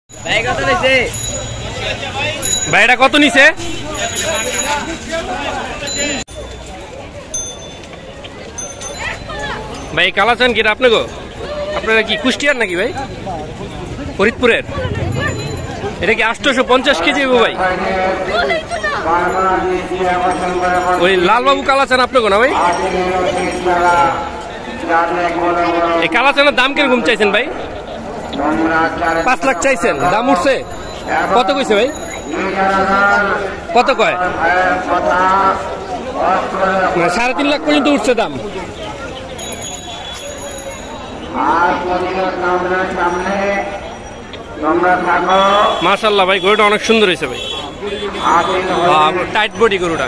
ভাই এটা কত নিছে? ভাই কালাচান কি আপনি গো? আপনারা কি কুষ্টিয়ার নাকি ভাই? ফরিদপুরের? এটা কি 850 কেজি ভাই? ওই লালবাবু কালাচান আপনার না ভাই? এই কালাচানের দাম কিরকম চাইছেন ভাই? 5 লাখ চাইছেন, দাম উঠছে কত কইছে ভাই? কত কয়? 3.5 লাখ পর্যন্ত উঠছে দাম। মাশাআল্লাহ ভাই, গরুটা অনেক সুন্দর হয়েছে ভাই, টাইট বডি গরুটা,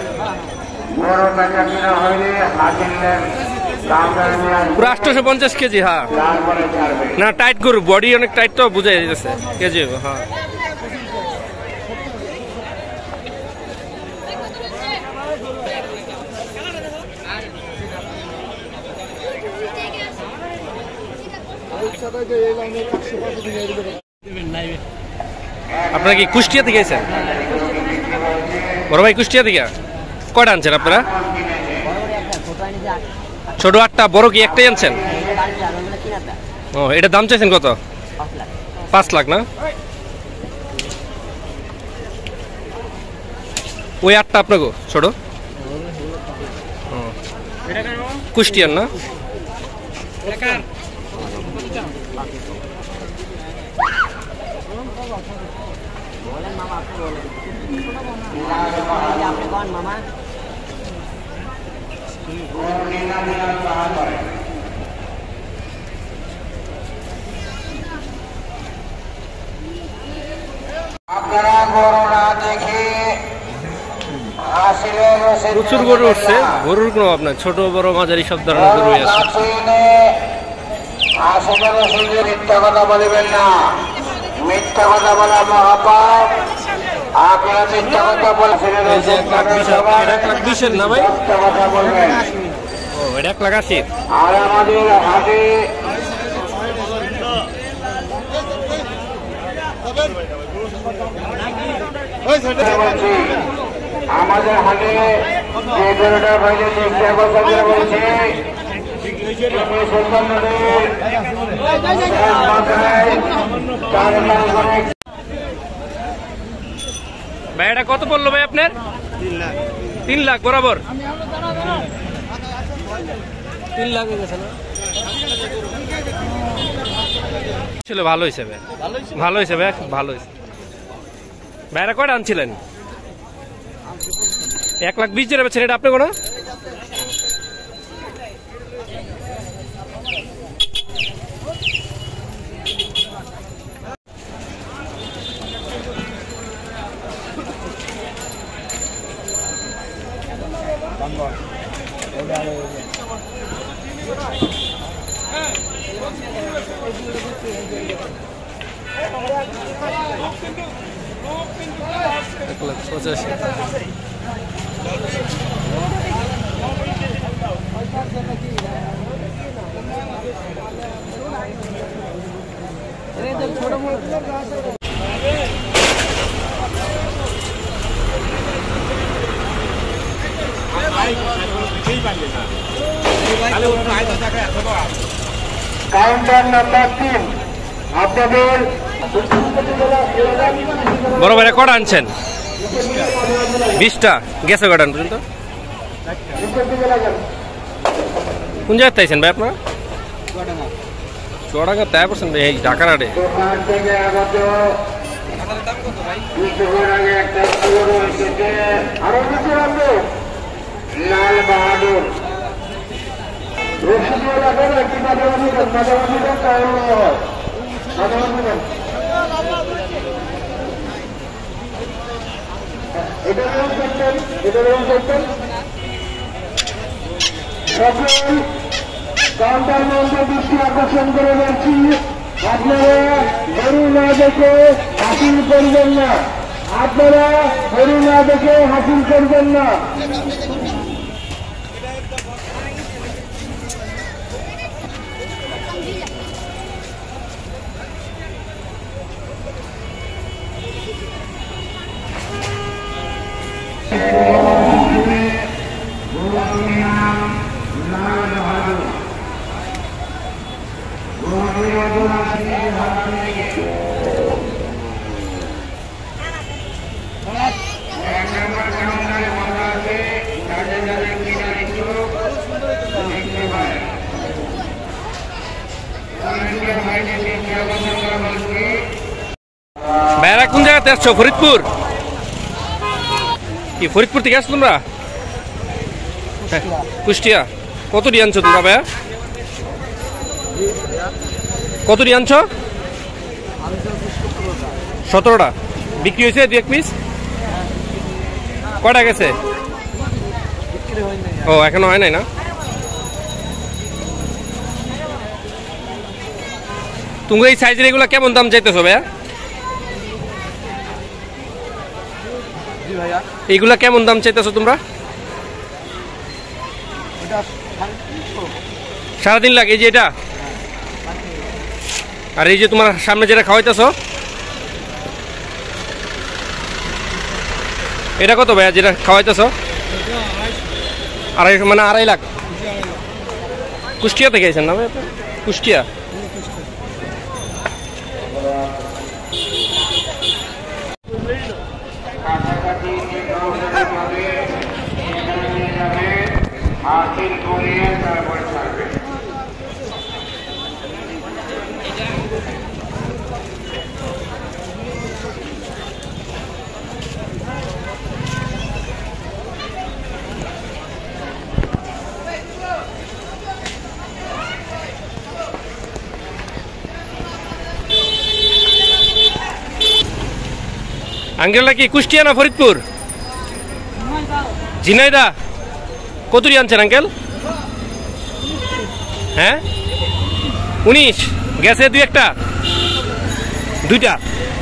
পুরো 850 কেজি। হ্যাঁ না, টাইট গরু, বডি অনেক টাইট তো বুঝাই যাচ্ছে কেজি। হ্যাঁ আপনারা কি কুষ্টিয়া থেকে গেছেন? বড় ভাই কুষ্টিয়া থেকে কয়টা আনছেন আপনারা? ছোট 8টা, বড় কি একটাই আনছেন? ও, এটা দাম চাইছেন কত? 5 লাখ না? ওই 8টা আপনাকে ছোট কুষ্টিয়ার না? আপনারা গরু না দেখে প্রচুর গরু উঠছে, গরুর কোনো আপনার ছোট বড় মাঝারি সব ধরনের গরু আছে। মিথ্যা কথা বলবেন না, মিথ্যা কথা বলা মহাপাপ। আপনারা মিথ্যা কথা বলছেন, না ভাই? মিথ্যা কথা বলবেন। ও, এটা 1,80,000। আর আমাদের হাটে আমাদের হাটে যে গরুটা ভাইলে মিথ্যা কথা বলছে, ভাই এটা কত পড়লো ভাই আপনার? 3 লাখ বরাবর? 3 লাখ গেছে না? ছিল ভালো হয়েছে ভাই, ভালো হয়েছে ভাই, ভালো হয়েছে। ভাইরা কয়টা আনছিলেন? 1,20,000 যেটা বেছেন এটা আপনি কোনো? কাউন্টার নাম্বার 3 আপনাদের বড় ভাইরা কটা আনছেন? 20টা গেছে কটা পর্যন্ত? কোন জায়গায় চাইছেন ভাই আপনারা? চুয়াডাঙ্গা। তাই করছেন ভাই, এই ঢাকার হাটে। লাল বাহাদুর কাউন্টার মধ্যে দৃষ্টি আকর্ষণ করে বলছি, আপনারা গরু না দেখে হাসিল করবেন না, আপনারা গরু না দেখে হাসিল করবেন না। ভাইরা কোন জায়গাতে আসছো? ফরিদপুর? কি ফরিদপুর থেকে আসছো তোমরা? কুষ্টিয়া। কতটি আনছো তোমরা ভাইয়া? কতটি আনছো? 17টা। বিক্রি হয়েছে 2-1 পিস? কয়টা গেছে? ও এখনো হয় নাই না? তুমি এই সাইজের এগুলো কেমন দাম চাইতেছো ভাইয়া? এইগুলা কেমন দাম চাইতেছো তোমরা? 3.5 লাখ। এই যে এটা, আর এই যে তোমার সামনে যেটা খাওয়াইতেছো এটা কত ভাইয়া? যেটা খাওয়াইতেছো 2.5 মানে 2.5 লাখ। কুষ্টিয়া থেকে আইছেন না ভাই? কুষ্টিয়া। আঙ্কেলটা কি কুষ্টিয়া না ফরিদপুর? ঝিনাইদা। কতটি আনছেন আঙ্কেল? হ্যাঁ 19। গেছে 2-1টা? 2টা।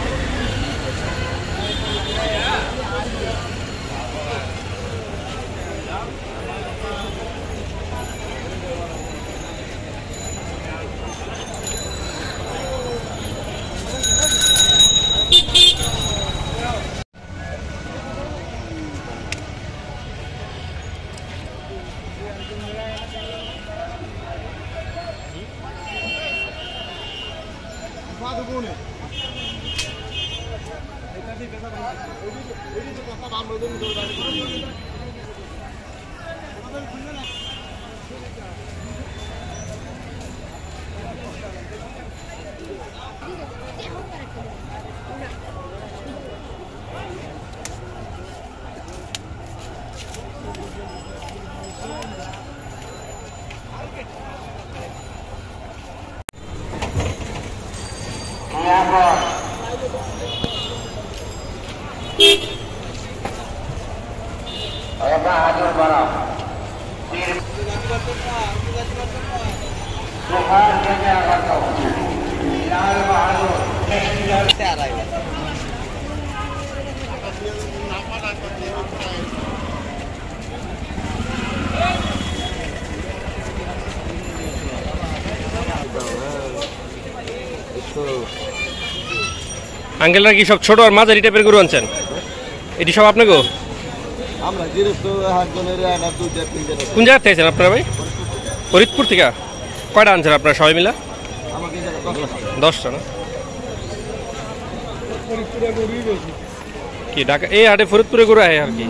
আঙ্কেলরা কি সব ছোট আর মাঝারি টাইপের গরু আনছেন? এটি সব আপনাকে? কোন জায়গা থেকে আপনারা ভাই? ফরিদপুর থেকে। কয়টা আনছেন আপনারা সবাই মিলা? 10টা না? কি ঢাকা এই হাটে ফরিদপুরে গরু আয় আর কি?